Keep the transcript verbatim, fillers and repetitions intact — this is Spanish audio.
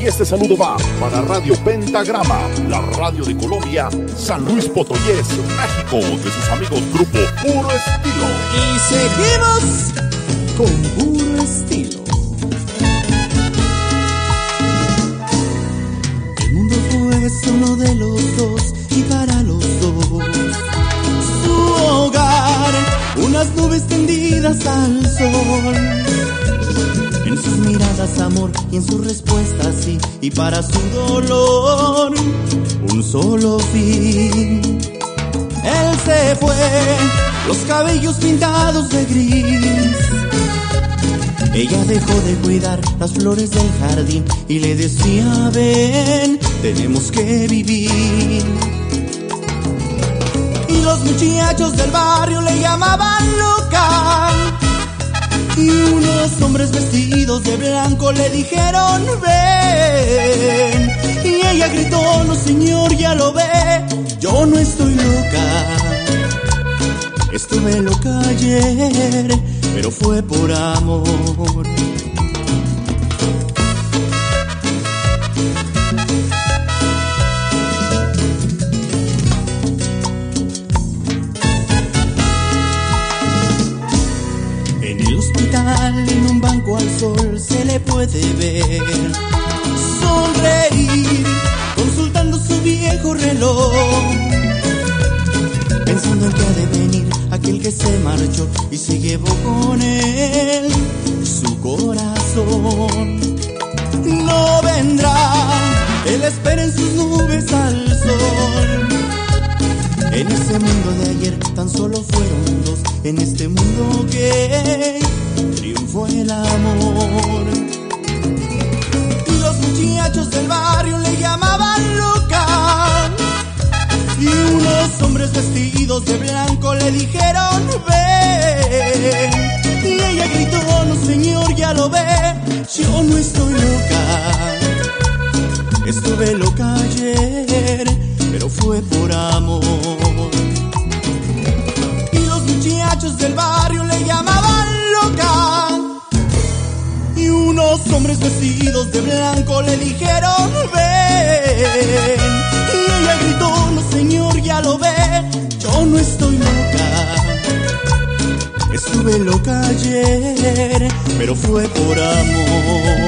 Y este saludo va para Radio Pentagrama, la radio de Colombia, San Luis Potoyés, México, de sus amigos Grupo Puro Estilo. Y seguimos con Puro Estilo. El mundo fue solo de los dos y para los dos. Su hogar, unas nubes tendidas al sol. En sus miradas amor y en sus respuestas sí. Y para su dolor un solo fin. Él se fue, los cabellos pintados de gris. Ella dejó de cuidar las flores del jardín y le decía ven, tenemos que vivir. Y los muchachos del barrio le llamaban loca. Y unos hombres vestidos de blanco le dijeron ven. Y ella gritó no señor ya lo ve, yo no estoy loca. Estuve loca ayer, pero fue por amor. En un banco al sol se le puede ver sonreír, consultando su viejo reloj, pensando en que ha de venir aquel que se marchó y se llevó con él su corazón. No vendrá, él espera en sus nubes al sol. En ese mundo de ayer tan solo fueron dos, en este mundo que triunfó el amor. Y los muchachos del barrio le llamaban loca. Y unos hombres vestidos de blanco le dijeron ven. Y ella gritó no señor ya lo ve, yo no estoy loca. Estuve loca ayer, pero fue por amor. Y los muchachos del barrio le llamaban loca. Y unos hombres vestidos de blanco le dijeron ven. Y ella gritó no señor ya lo ve, yo no estoy loca. Estuve loca ayer, pero fue por amor.